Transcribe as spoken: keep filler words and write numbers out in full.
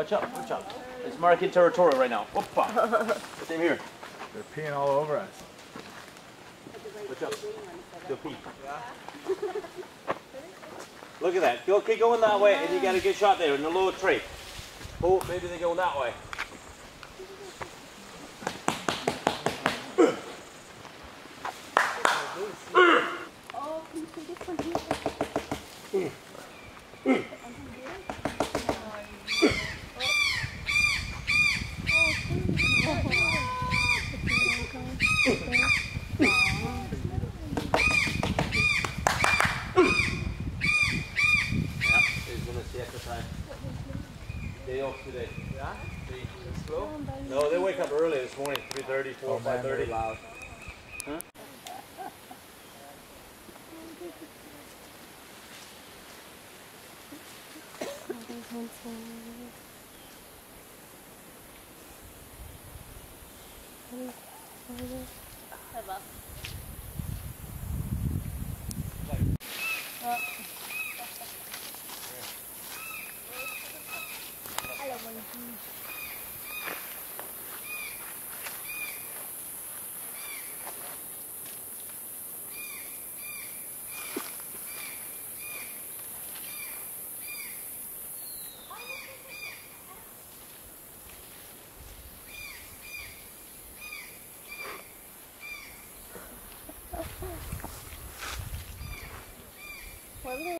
watch out, watch out. It's marking territory right now. Whoopa. Same here. They're peeing all over us. Watch out. Go pee. Look at that. Go, keep going that way, and you got a good shot there in the lower tree. Oh, maybe they're going that way. Oh, can you see this one here? Day off today. Yeah? They slow? No, they wake up early this morning, three thirty, four, Oh, man, five thirty. they're loud. Huh? What